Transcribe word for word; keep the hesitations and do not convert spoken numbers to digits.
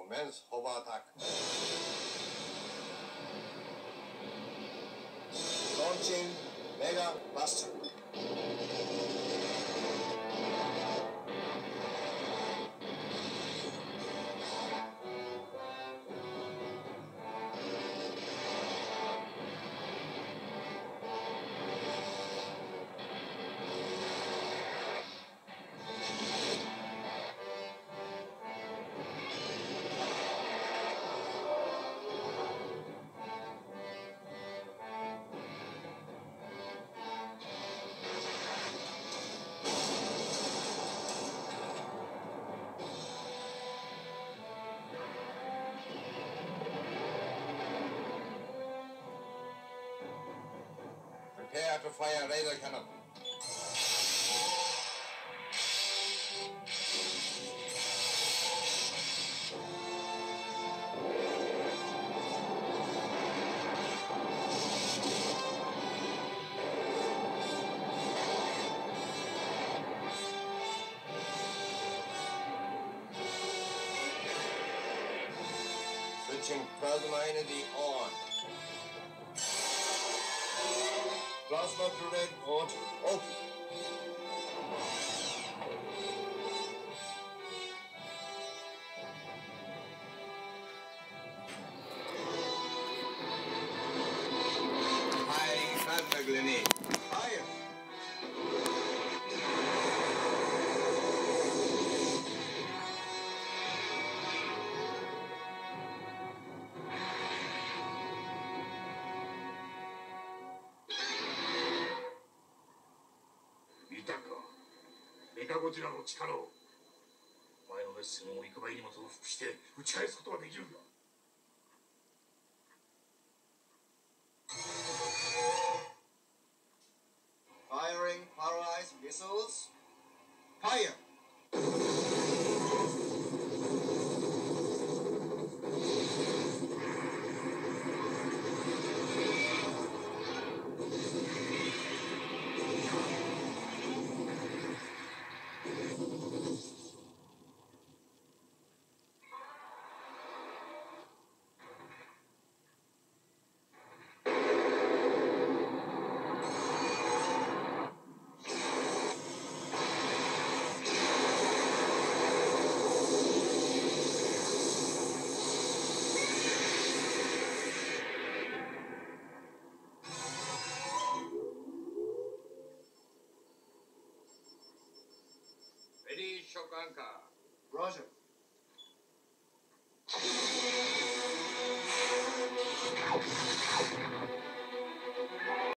Commence hover attack. Launching Mega Buster. Prepare to fire laser cannon. Switching plasma energy on. Plasma grenade port open. Firing plasma grenade. Fire! 見たか、メカゴジラの力を。お前のレッスンを幾倍にも増幅して打ち返すことができるんだ。 Firing polarized missiles. Fire! Ready, shock anchor. Roger.